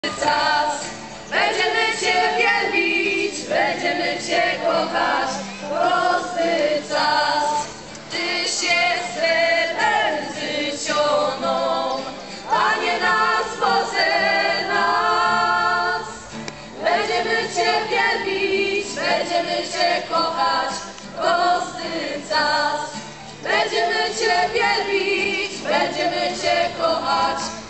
czas. Będziemy Cię wielbić, będziemy Cię kochać, prosty czas. Tyś jest życioną, Panie nas pożer nas. Będziemy Cię wielbić, będziemy Cię kochać, prosty czas. Będziemy Cię wielbić, będziemy Cię kochać.